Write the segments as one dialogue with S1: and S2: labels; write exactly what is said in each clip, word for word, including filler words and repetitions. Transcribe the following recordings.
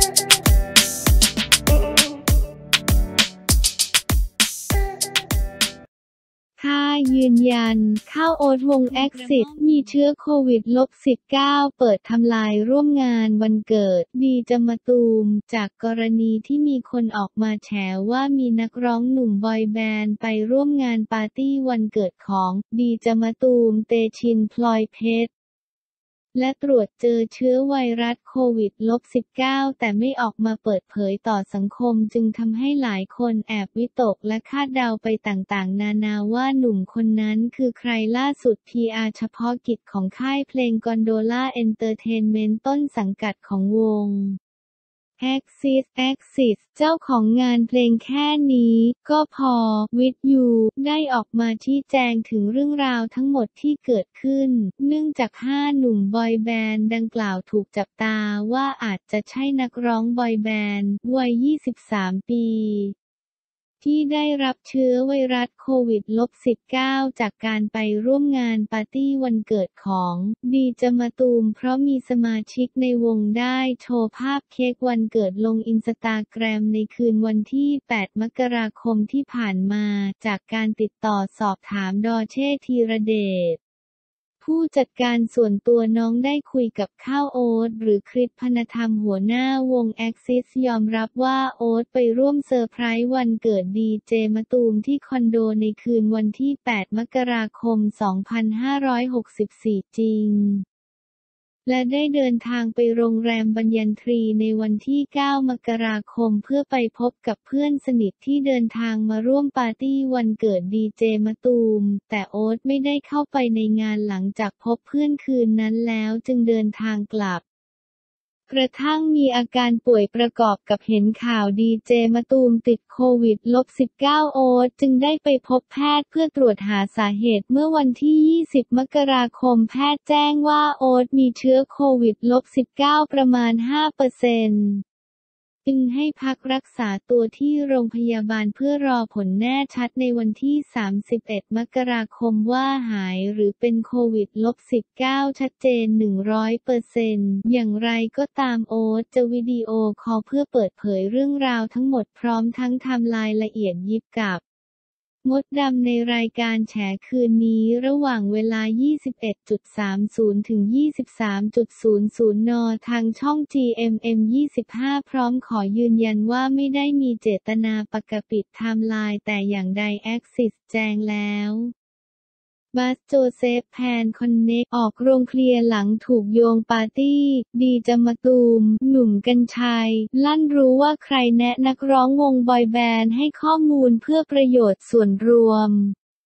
S1: ค่ายืนยัน ข้าวโอ๊ตวง แอ็กซิส มีเชื้อโควิด สิบเก้า เปิดทำลายร่วมงานวันเกิด ดีเจมะตูม จากกรณีที่มีคนออกมาแฉว่ามีนักร้องหนุ่มบอยแบนด์ไปร่วมงานปาร์ตี้วันเกิดของ ดีเจมะตูม เตชิน พลอยเพชร และตรวจเจอเชื้อไวรัสโควิด สิบเก้า แต่ไม่ออกมาเปิดเผยต่อสังคมจึงทำให้หลายคนแอบวิตกและคาดเดาไปต่างๆนานาว่าหนุ่มคนนั้นคือใครล่าสุด พี อาร์ เฉพาะกิจของค่ายเพลงกอนโดล่าเอนเตอร์เทนเมนต์ต้นสังกัดของวง แอ็กซิส แอ็กซิส เจ้าของงานเพลงแค่นี้ก็พอ วิทยู ได้ออกมาชี้แจงถึงเรื่องราวทั้งหมดที่เกิดขึ้น เนื่องจากห้าหนุ่มบอยแบนด์ดังกล่าวถูกจับตาว่าอาจจะใช่นักร้องบอยแบนด์วัย ยี่สิบสาม ปีที่ได้รับเชื้อไวรัสโควิด สิบเก้า จากการไปร่วมงานปาร์ตี้วันเกิดของ ดีเจมะตูมเพราะมีสมาชิกในวงได้โชว์ภาพเค้กวันเกิดลงอินสตาแกรมในคืนวันที่ แปด มกราคมที่ผ่านมา จากการติดต่อสอบถามดอเช่ ธีรเดชผู้จัดการส่วนตัวน้องได้คุยกับข้าวโอ๊ตหรือคริส พรรณธรรมหัวหน้าวง แอ็กซิส ยอมรับว่าโอ๊ตไปร่วมเซอร์ไพรส์วันเกิดดีเจมะตูมที่คอนโดในคืนวันที่ แปด มกราคม สองพันห้าร้อยหกสิบสี่ จริงและได้เดินทางไปโรงแรมบัญญันทรีในวันที่ เก้า มกราคมเพื่อไปพบกับเพื่อนสนิทที่เดินทางมาร่วมปาร์ตี้วันเกิดดีเจมะตูมแต่โอ๊ตไม่ได้เข้าไปในงานหลังจากพบเพื่อนคืนนั้นแล้วจึงเดินทางกลับกระทั่งมีอาการป่วยประกอบกับเห็นข่าวดีเจมะตูมติดโควิด สิบเก้า โอ๊ตจึงได้ไปพบแพทย์เพื่อตรวจหาสาเหตุเมื่อวันที่ ยี่สิบ มกราคมแพทย์แจ้งว่าโอ๊ตมีเชื้อโควิด สิบเก้า ประมาณ ห้าเปอร์เซ็นต์จึงให้พักรักษาตัวที่โรงพยาบาลเพื่อรอผลแน่ชัดในวันที่ สามสิบเอ็ด มกราคมว่าหายหรือเป็นโควิด สิบเก้า ชัดเจน หนึ่งร้อยเปอร์เซ็นต์ อย่างไรก็ตามโอ๊ตจะวิดีโอคอลเพื่อเปิดเผยเรื่องราวทั้งหมดพร้อมทั้งไทม์ไลน์ละเอียดยิบกับมดดำในรายการแฉคืนนี้ระหว่างเวลา ยี่สิบเอ็ดนาฬิกาสามสิบ ถึง ยี่สิบสามนาฬิกา นทางช่อง จี เอ็ม เอ็ม ยี่สิบห้า พร้อมขอยืนยันว่าไม่ได้มีเจตนาปกปิดไทม์ไลน์แต่อย่างใดแอ็กซิสแจ้งแล้วบัส โจเซฟ แพน คอนเนค ออกโรงเคลียร์หลังถูกโยงปาร์ตี้ ดีเจมะตูม หนุ่มกรรชัย ลั่นรู้ว่าใครแนะนักร้องวงบอยแบนด์ให้ข้อมูลเพื่อประโยชน์ส่วนรวม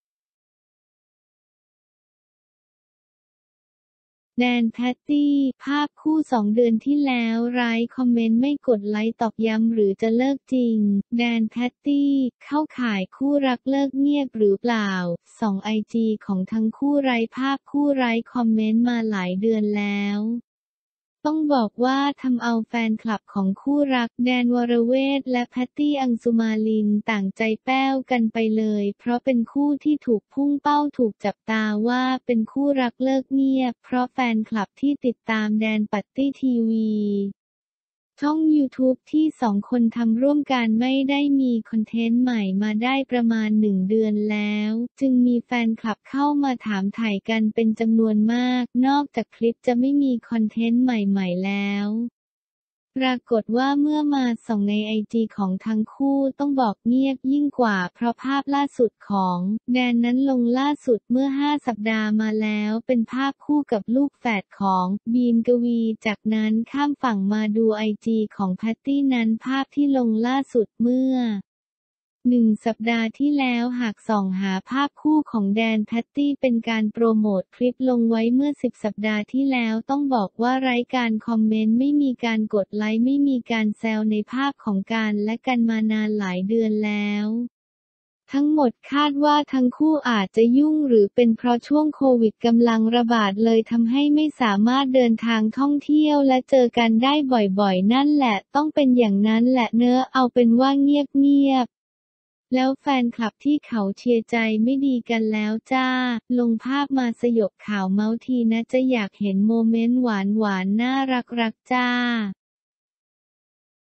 S1: แดน แพตตี้ ภาพคู่สองเดือนที่แล้วไร้คอมเมนต์ไม่กดไลค์ตอกย้ำหรือจะเลิกจริง แดน แพตตี้ เข้าข่ายคู่รักเลิกเงียบหรือเปล่า ส่องไอจีของทั้งคู่ไร้ภาพคู่ไร้คอมเมนต์มาหลายเดือนแล้วต้องบอกว่าทำเอาแฟนคลับของคู่รักแดน วรเวทและแพตตี้ อังสุมาลินต่างใจแป้วกันไปเลยเพราะเป็นคู่ที่ถูกพุ่งเป้าถูกจับตาว่าเป็นคู่รักเลิกเงียบเพราะแฟนคลับที่ติดตามแดนปัตตี้ทีวีช่อง ยูทูบ ที่สองคนทำร่วมกันไม่ได้มีคอนเทนต์ใหม่มาได้ประมาณหนึ่งเดือนแล้วจึงมีแฟนคลับเข้ามาถามไถ่กันเป็นจำนวนมากนอกจากคลิปจะไม่มีคอนเทนต์ใหม่ๆแล้วปรากฏว่าเมื่อมาส่องในไอจีของทั้งคู่ต้องบอกเงียบยิ่งกว่าเพราะภาพล่าสุดของแดนนั้นลงล่าสุดเมื่อห้าสัปดาห์มาแล้วเป็นภาพคู่กับลูกแฝดของบีมกวีจากนั้นข้ามฝั่งมาดูไอจีของแพตตี้นั้นภาพที่ลงล่าสุดเมื่อหนึ่งสัปดาห์ที่แล้วหากส่องหาภาพคู่ของแดน แพตตี้เป็นการโปรโมทคลิปลงไว้เมื่อสิบสัปดาห์ที่แล้วต้องบอกว่าไร้การคอมเมนต์ไม่มีการกดไลค์ไม่มีการแซวในภาพของกันและกันมานานหลายเดือนแล้วทั้งหมดคาดว่าทั้งคู่อาจจะยุ่งหรือเป็นเพราะช่วงโควิดกำลังระบาดเลยทำให้ไม่สามารถเดินทางท่องเที่ยวและเจอกันได้บ่อยๆนั่นแหละต้องเป็นอย่างนั้นแหละเนอะเอาเป็นว่าเงียบๆแล้วแฟนคลับที่เขาเชียร์ใจไม่ดีกันแล้วจ้าลงภาพมาสยบข่าวเมาส์ทีนะจะอยากเห็นโมเมนต์หวานๆน่ารักๆจ้า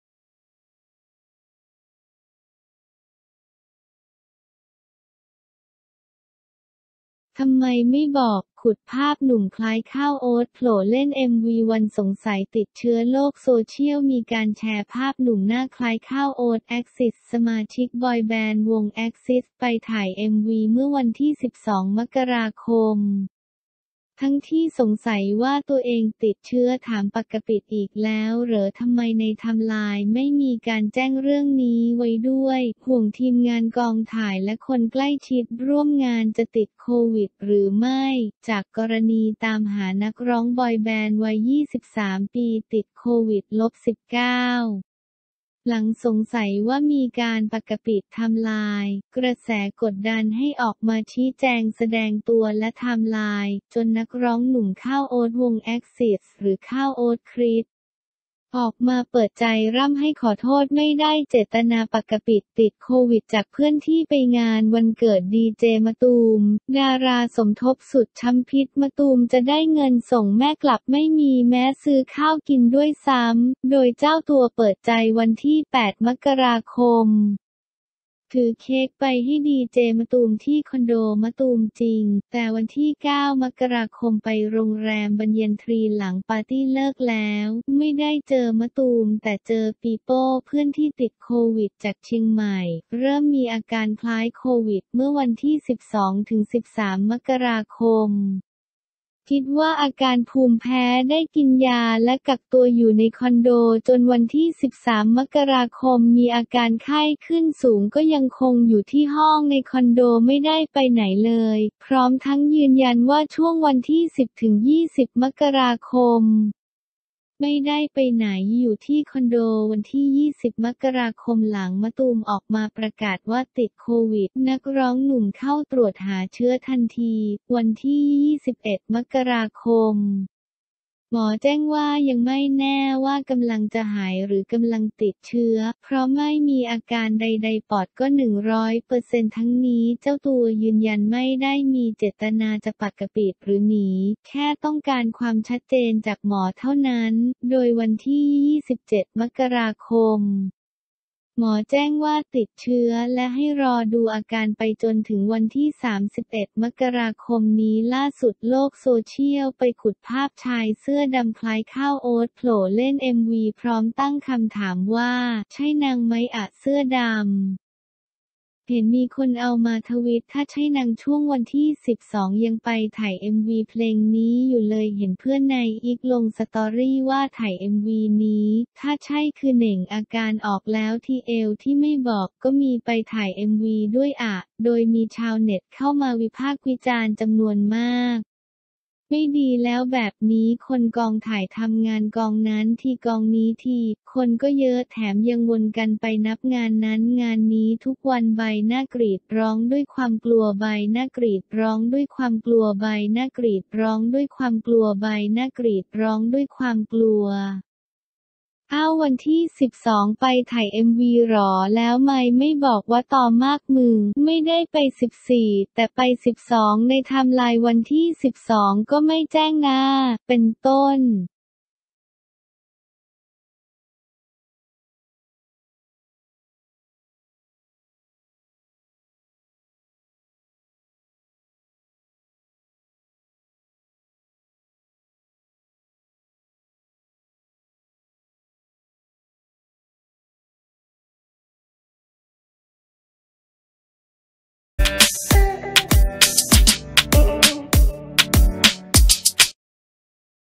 S1: ทำไมไม่บอกขุดภาพหนุ่มคล้ายข้าวโอ๊ตโผล่เล่น เอ็ม วี วันสงสัยติดเชื้อโลกโซเชียลมีการแชร์ภาพหนุ่มหน้าคล้ายข้าวโอ๊ต Axis สมาชิกบอยแบนด์วง Axis ไปถ่าย เอ็ม วี เมื่อวันที่ สิบสอง มกราคมทั้งที่สงสัยว่าตัวเองติดเชื้อถามปกปิดอีกแล้วเหรอทำไมในไทม์ไลน์ไม่มีการแจ้งเรื่องนี้ไว้ด้วยห่วงทีมงานกองถ่ายและคนใกล้ชิดร่วมงานจะติดโควิดหรือไม่จากกรณีตามหานักร้องบอยแบนด์วัย ยี่สิบสาม ปีติดโควิด สิบเก้า หลังสงสัยว่ามีการปกปิดไทม์ไลน์กระแสกดดันให้ออกมาชี้แจงแสดงตัวและไทม์ไลน์จนนักร้องหนุ่มข้าวโอ๊ตวง Axis หรือข้าวโอ๊ตคริสออกมาเปิดใจร่ำให้ขอโทษไม่ได้เจตนาปกปิดติดโควิดจากเพื่อนที่ไปงานวันเกิดดีเจมะตูมดาราสมทบสุดช้ำพิษมะตูมจะได้เงินส่งแม่กลับไม่มีแม้ซื้อข้าวกินด้วยซ้ำโดยเจ้าตัวเปิดใจวันที่ แปด มกราคมถือเค้กไปให้ดีเจมะตูมที่คอนโดมะตูมจริงแต่วันที่ เก้า มกราคมไปโรงแรมบรรเย็นทรีหลังปาร์ตี้เลิกแล้วไม่ได้เจอมะตูมแต่เจอปีโป้เพื่อนที่ติดโควิดจากเชียงใหม่เริ่มมีอาการคล้ายโควิดเมื่อวันที่ สิบสองถึงสิบสาม มกราคมคิดว่าอาการภูมิแพ้ได้กินยาและกักตัวอยู่ในคอนโดจนวันที่ สิบสาม มกราคมมีอาการไข้ขึ้นสูงก็ยังคงอยู่ที่ห้องในคอนโดไม่ได้ไปไหนเลยพร้อมทั้งยืนยันว่าช่วงวันที่ สิบถึงยี่สิบ มกราคมไม่ได้ไปไหนอยู่ที่คอนโดวันที่ ยี่สิบ มกราคมหลังมะตูมออกมาประกาศว่าติดโควิดนักร้องหนุ่มเข้าตรวจหาเชื้อทันทีวันที่ ยี่สิบเอ็ด มกราคมหมอแจ้งว่ายังไม่แน่ว่ากำลังจะหายหรือกำลังติดเชื้อเพราะไม่มีอาการใดๆปอดก็ หนึ่งร้อยเปอร์เซ็นต์ ทั้งนี้เจ้าตัวยืนยันไม่ได้มีเจตนาจะปกปิดหรือหนีแค่ต้องการความชัดเจนจากหมอเท่านั้นโดยวันที่ ยี่สิบเจ็ด มกราคมหมอแจ้งว่าติดเชื้อและให้รอดูอาการไปจนถึงวันที่ สามสิบเอ็ด มกราคมนี้ล่าสุดโลกโซเชียลไปขุดภาพชายเสื้อดำคล้ายข้าวโอ๊ตโผล่เล่น เอ็ม วี พร้อมตั้งคำถามว่าใช่นางไหมอะเสื้อดำเห็นมีคนเอามาทวิตถ้าใช่นางช่วงวันที่ สิบสอง ยังไปถ่าย เอ็ม วี เพลงนี้อยู่เลยเห็นเพื่อนในอิกลงสตอรี่ว่าถ่าย เอ็ม วี นี้ถ้าใช่คือเหน่งอาการออกแล้วที่เอวที่ไม่บอกก็มีไปถ่าย เอ็ม วี ด้วยอะโดยมีชาวเน็ตเข้ามาวิพากษ์วิจารณ์จำนวนมากไม่ดีแล้วแบบนี้คนกองถ่ายทำงานกองนั้นทีกองนี้ทีคนก็เยอะแถมยังวนกันไปนับงานนั้นงานนี้ทุกวันใบหน้ากรีดร้องด้วยความกลัวใบหน้ากรีดร้องด้วยความกลัวใบหน้ากรีดร้องด้วยความกลัวใบหน้ากรีดร้องด้วยความกลัวอ้าววันที่ สิบสอง ไปถ่าย เอ็ม วี หรอแล้วไมไม่บอกว่าต่อมากมึงไม่ได้ไป สิบสี่ แต่ไป สิบสอง ในไทม์ไลน์วันที่ สิบสอง ก็ไม่แจ้งนะเป็นต้น